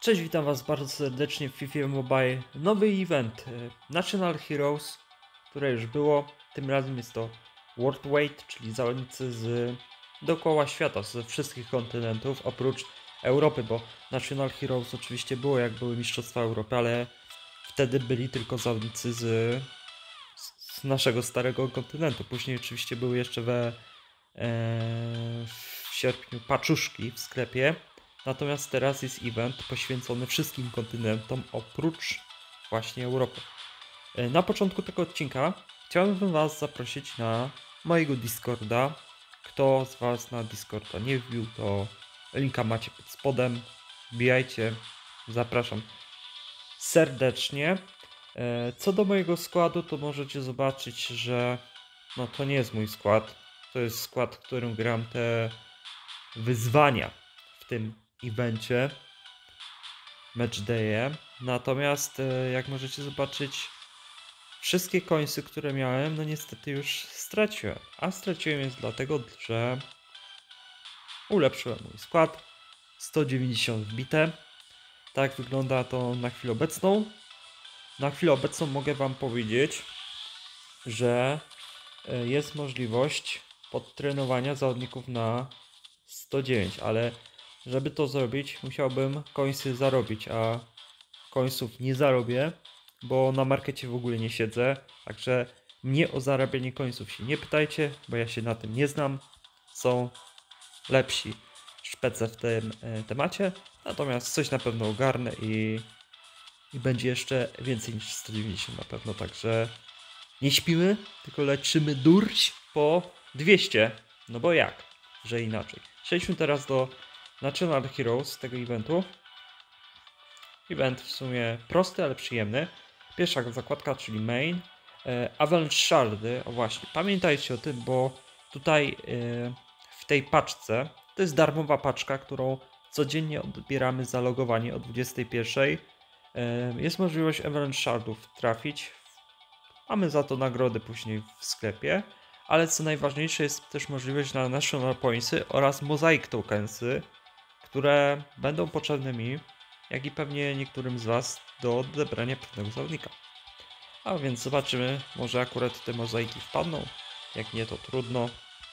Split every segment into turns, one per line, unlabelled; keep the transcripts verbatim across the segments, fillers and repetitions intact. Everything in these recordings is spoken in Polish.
Cześć, witam was bardzo serdecznie w FIFA Mobile. Nowy event e, National Heroes, które już było. Tym razem jest to Worldwide, czyli zawodnicy z dookoła świata, ze wszystkich kontynentów, oprócz Europy, bo National Heroes oczywiście było, jak były Mistrzostwa Europy, ale wtedy byli tylko zawodnicy z, z naszego starego kontynentu. Później oczywiście były jeszcze we, e, w sierpniu paczuszki w sklepie. Natomiast teraz jest event poświęcony wszystkim kontynentom oprócz właśnie Europy. Na początku tego odcinka chciałbym was zaprosić na mojego Discorda. Kto z was na Discorda nie wbił, to linka macie pod spodem. Wbijajcie, zapraszam serdecznie. Co do mojego składu, to możecie zobaczyć, że no to nie jest mój skład. To jest skład, w którym gram te wyzwania w tym evencie matchdaye. Natomiast jak możecie zobaczyć, wszystkie końce, które miałem, no niestety już straciłem. A straciłem jest dlatego, że ulepszyłem mój skład. sto dziewięćdziesiąt wbite. Tak wygląda to na chwilę obecną. Na chwilę obecną mogę wam powiedzieć, że jest możliwość podtrenowania zawodników na sto dziewięć, ale żeby to zrobić, musiałbym końcy zarobić, a końców nie zarobię, bo na markecie w ogóle nie siedzę, także mnie o zarabianie końców się nie pytajcie, bo ja się na tym nie znam. Są lepsi szpece w tym e, temacie, natomiast coś na pewno ogarnę i, i będzie jeszcze więcej niż sto dziewięćdziesiąt na pewno, także nie śpimy, tylko leczymy durć po dwieście, no bo jak, że inaczej. Przejdźmy teraz do National Heroes tego eventu. Event w sumie prosty, ale przyjemny. Pierwsza zakładka, czyli main. E, Avalanche Shardy, o właśnie, pamiętajcie o tym, bo tutaj e, w tej paczce, to jest darmowa paczka, którą codziennie odbieramy za logowanie o dwudziestej pierwszej. E, jest możliwość Avalanche Shardów trafić. Mamy za to nagrody później w sklepie. Ale co najważniejsze, jest też możliwość na National Pointsy oraz Mosaic Tokensy, które będą potrzebne mi, jak i pewnie niektórym z was, do odebrania pewnego zawodnika. A więc zobaczymy, może akurat te mozaiki wpadną. Jak nie, to trudno.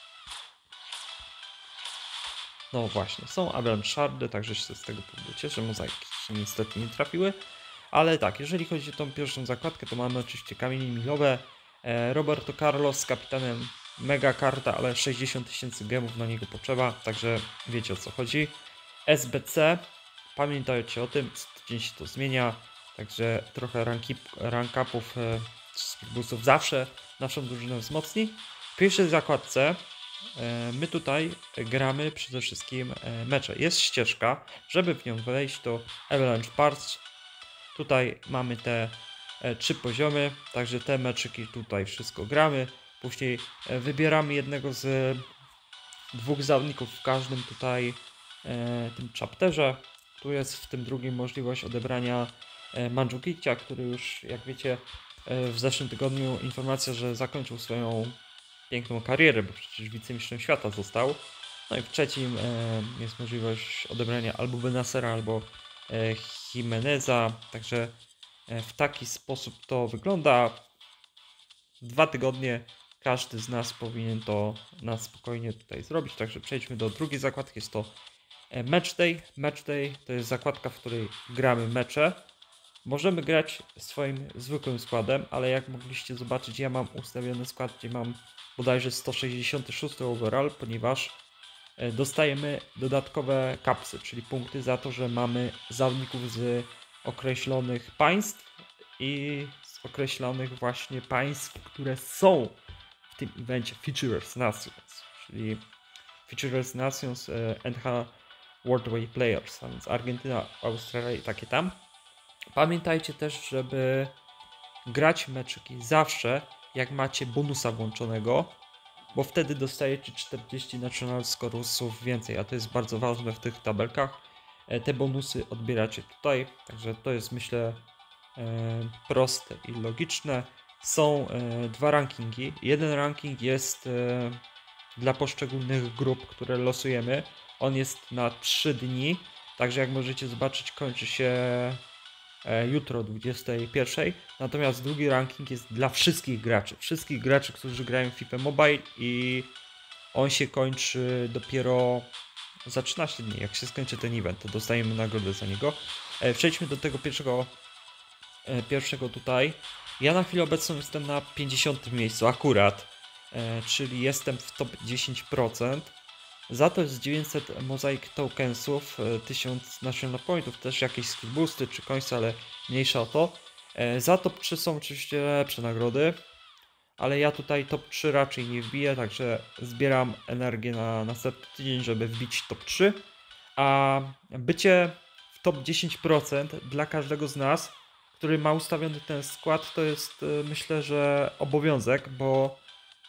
No właśnie, są Avalanche Shardy, także się z tego powodu cieszę. Mozaiki się niestety nie trafiły. Ale tak, jeżeli chodzi o tą pierwszą zakładkę, to mamy oczywiście kamienie milowe. Roberto Carlos z kapitanem, mega karta, ale sześćdziesiąt tysięcy gemów na niego potrzeba, także wiecie o co chodzi. S B C, pamiętajcie o tym, co tydzień się to zmienia, także trochę rank upów, wszystkich boostów zawsze naszą drużynę wzmocni. W pierwszej zakładce my tutaj gramy przede wszystkim mecze. Jest ścieżka, żeby w nią wejść, to Avalanche Parts. Tutaj mamy te trzy poziomy, także te meczyki tutaj wszystko gramy. Później wybieramy jednego z dwóch zawodników w każdym tutaj e, tym chapterze. Tu jest w tym drugim możliwość odebrania e, Mandzukicia, który już, jak wiecie, e, w zeszłym tygodniu informacja, że zakończył swoją piękną karierę, bo przecież wicemistrzem świata został. No i w trzecim e, jest możliwość odebrania albo Benasera, albo e, Jimeneza, także e, w taki sposób to wygląda. Dwa tygodnie każdy z nas powinien to na spokojnie tutaj zrobić, także przejdźmy do drugiej zakładki, jest to Matchday. Matchday to jest zakładka, w której gramy mecze. Możemy grać swoim zwykłym składem, ale jak mogliście zobaczyć, ja mam ustawiony skład, gdzie mam bodajże sto sześćdziesiąt sześć overall, ponieważ dostajemy dodatkowe kapsy, czyli punkty za to, że mamy zawodników z określonych państw i z określonych właśnie państw, które są w tym evencie Featureless Nations, czyli Featureless Nations N H Worldwide Players, a więc Argentyna, Australia i takie tam. Pamiętajcie też, żeby grać meczyki zawsze, jak macie bonusa włączonego, bo wtedy dostajecie czterdzieści National Scoresów więcej, a to jest bardzo ważne w tych tabelkach. Te bonusy odbieracie tutaj, także to jest, myślę, proste i logiczne. Są dwa rankingi. Jeden ranking jest dla poszczególnych grup, które losujemy. On jest na trzy dni. Także jak możecie zobaczyć, kończy się e, jutro o dwudziestej pierwszej. Natomiast drugi ranking jest dla wszystkich graczy. Wszystkich graczy, którzy grają w FIFA Mobile i on się kończy dopiero za trzynaście dni. Jak się skończy ten event, to dostajemy nagrodę za niego. E, przejdźmy do tego pierwszego, e, pierwszego tutaj. Ja na chwilę obecną jestem na pięćdziesiątym miejscu akurat, e, czyli jestem w top dziesięć procent. Za to jest dziewięćset mozaik tokensów, e, tysiąc national pointów, też jakieś skill boosty czy końce, ale mniejsza o to. E, za top trzy są oczywiście lepsze nagrody, ale ja tutaj top trzy raczej nie wbiję, także zbieram energię na następny tydzień, żeby wbić top trzy. A bycie w top dziesięć procent dla każdego z nas, który ma ustawiony ten skład, to jest myślę, że obowiązek, bo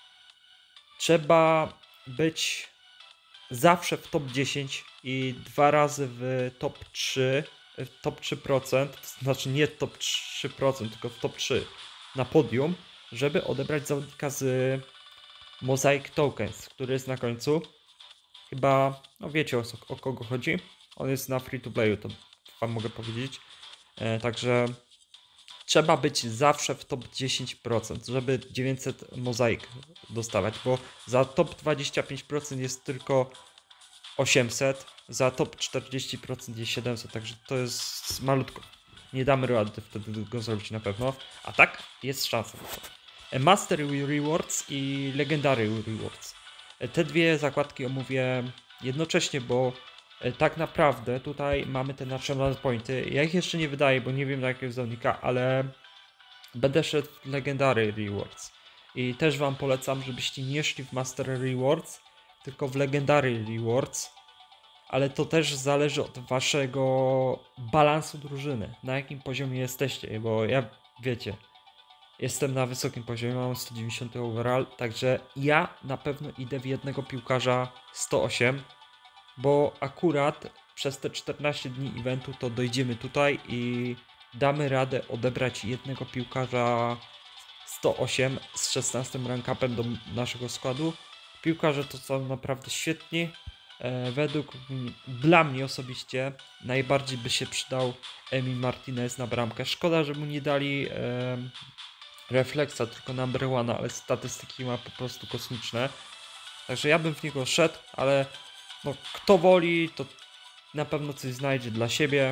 trzeba być zawsze w top dziesięć i dwa razy w top trzy, w top trzy procent, to znaczy nie top trzy procent, tylko w top trzy na podium, żeby odebrać zawodnika z Mosaic Tokens, który jest na końcu. Chyba, no wiecie o, o kogo chodzi. On jest na free to playu, to wam mogę powiedzieć. E, także trzeba być zawsze w top dziesięć procent, żeby dziewięćset mozaik dostawać, bo za top dwadzieścia pięć procent jest tylko osiemset, za top czterdzieści procent jest siedemset, także to jest malutko. Nie damy rady wtedy go zrobić na pewno, a tak jest szansa na to. Master Rewards i Legendary Rewards. Te dwie zakładki omówię jednocześnie, bo tak naprawdę tutaj mamy te national pointy. Ja ich jeszcze nie wydaję, bo nie wiem na jakiego zawodnika, ale będę szedł w Legendary Rewards. I też wam polecam, żebyście nie szli w Master Rewards, tylko w Legendary Rewards. Ale to też zależy od waszego balansu drużyny, na jakim poziomie jesteście, bo ja, wiecie, jestem na wysokim poziomie, mam sto dziewięćdziesiąt overall, także ja na pewno idę w jednego piłkarza sto osiem, bo akurat przez te czternaście dni eventu to dojdziemy tutaj i damy radę odebrać jednego piłkarza sto osiem z szesnastym rankupem do naszego składu. Piłkarze to są naprawdę świetni. E, według dla mnie osobiście najbardziej by się przydał Emi Martinez na bramkę. Szkoda, że mu nie dali e, refleksa, tylko number one, ale statystyki ma po prostu kosmiczne. Także ja bym w niego szedł, ale no, kto woli, to na pewno coś znajdzie dla siebie.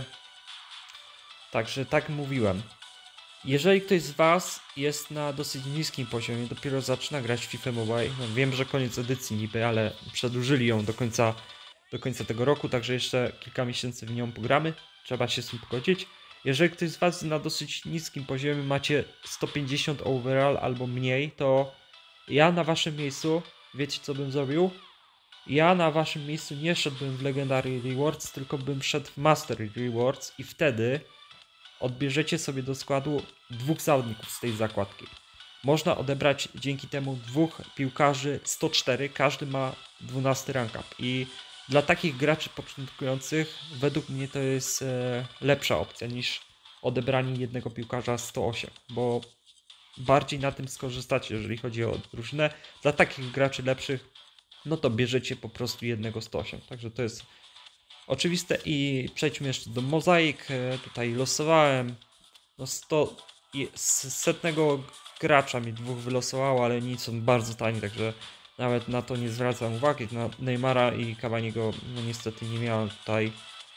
Także tak mówiłem. Jeżeli ktoś z was jest na dosyć niskim poziomie, dopiero zaczyna grać w FIFA Mobile, no wiem, że koniec edycji niby, ale przedłużyli ją do końca, do końca tego roku, także jeszcze kilka miesięcy w nią pogramy, trzeba się z tym pogodzić. Jeżeli ktoś z was jest na dosyć niskim poziomie, macie sto pięćdziesiąt overall albo mniej, to ja na waszym miejscu, wiecie co bym zrobił? Ja na waszym miejscu nie szedłbym w Legendary Rewards, tylko bym szedł w Master Rewards i wtedy odbierzecie sobie do składu dwóch zawodników z tej zakładki. Można odebrać dzięki temu dwóch piłkarzy sto cztery, każdy ma dwunasty rank up i dla takich graczy początkujących według mnie to jest e, lepsza opcja niż odebranie jednego piłkarza sto osiem, bo bardziej na tym skorzystacie, jeżeli chodzi o drużynę. Dla takich graczy lepszych, no to bierzecie po prostu jednego sto osiem, także to jest oczywiste. I przejdźmy jeszcze do mozaik. Tutaj losowałem no sto, z setnego gracza mi dwóch wylosowało, ale nic, są bardzo tani, także nawet na to nie zwracam uwagi. Na Neymara i Cavaniego no niestety nie miałem tutaj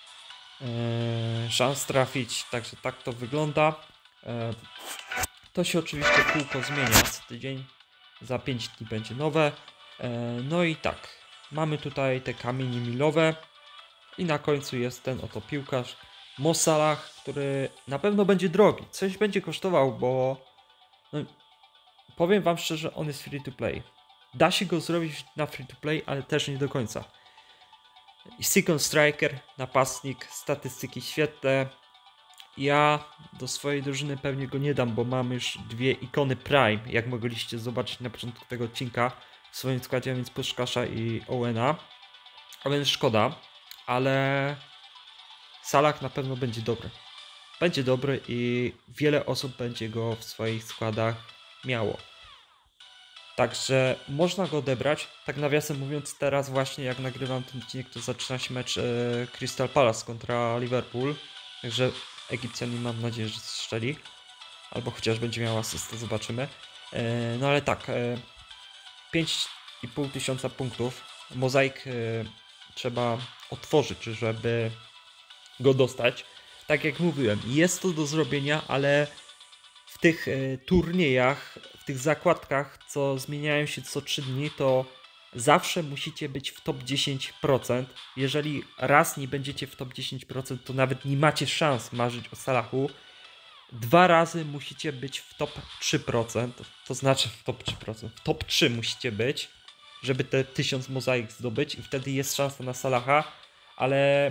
e, szans trafić, także tak to wygląda. E, to się oczywiście kółko zmienia co tydzień, za pięć dni będzie nowe. E, no i tak, mamy tutaj te kamienie milowe. I na końcu jest ten oto piłkarz Mo Salah, który na pewno będzie drogi. Coś będzie kosztował, bo no, powiem wam szczerze, on jest free to play. Da się go zrobić na free to play, ale też nie do końca. Second striker, napastnik, statystyki świetne. Ja do swojej drużyny pewnie go nie dam, bo mam już dwie ikony Prime, jak mogliście zobaczyć na początku tego odcinka w swoim składzie, a więc Puszkasza i Owena. A więc szkoda. Ale Salah na pewno będzie dobry. Będzie dobry i wiele osób będzie go w swoich składach miało. Także można go odebrać. Tak nawiasem mówiąc, teraz właśnie jak nagrywam ten odcinek, to zaczyna się mecz e, Crystal Palace kontra Liverpool. Także Egipcjanin mam nadzieję, że strzeli. Albo chociaż będzie miał asystę, zobaczymy. E, no ale tak, e, pięć i pół tysiąca punktów. Mozaik e, trzeba otworzyć, żeby go dostać. Tak jak mówiłem, jest to do zrobienia, ale w tych e, turniejach, w tych zakładkach, co zmieniają się co trzy dni, to zawsze musicie być w top dziesięć procent. Jeżeli raz nie będziecie w top dziesięć procent, to nawet nie macie szans marzyć o Salachu. Dwa razy musicie być w top trzy procent, to znaczy w top trzy procent, w top trzy musicie być, żeby te tysiąc mozaik zdobyć i wtedy jest szansa na Salaha, ale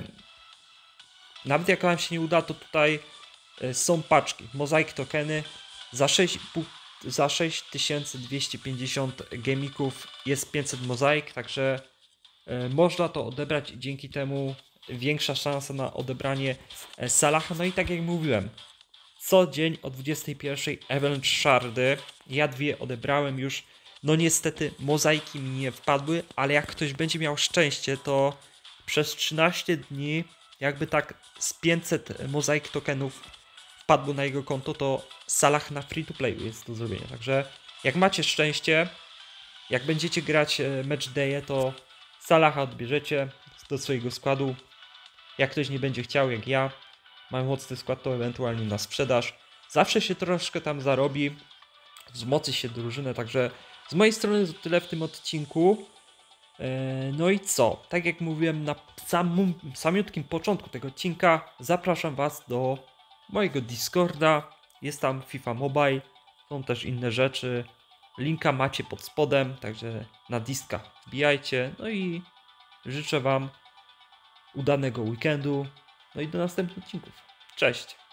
nawet jak wam się nie uda, to tutaj są paczki, mozaik tokeny za sześć za sześć tysięcy dwieście pięćdziesiąt gemików jest pięćset mozaik, także można to odebrać i dzięki temu większa szansa na odebranie Salaha. No i tak jak mówiłem, co dzień o dwudziestej pierwszej Avalanche Shardy. Ja dwie odebrałem już. No niestety mozaiki mi nie wpadły, ale jak ktoś będzie miał szczęście, to przez trzynaście dni jakby tak z pięćset mozaik tokenów wpadło na jego konto, to Salah na free to play jest do zrobienia. Także jak macie szczęście, jak będziecie grać match day'e, to Salaha odbierzecie do swojego składu. Jak ktoś nie będzie chciał, jak ja, mam mocny skład, to ewentualnie na sprzedaż. Zawsze się troszkę tam zarobi, wzmocni się drużynę, także z mojej strony to tyle w tym odcinku. No i co? Tak jak mówiłem na samym, samiutkim początku tego odcinka, zapraszam Was do mojego Discorda. Jest tam FIFA Mobile, są też inne rzeczy. Linka macie pod spodem, także na Disca wbijajcie. No i życzę Wam udanego weekendu. No i do następnych odcinków. Cześć!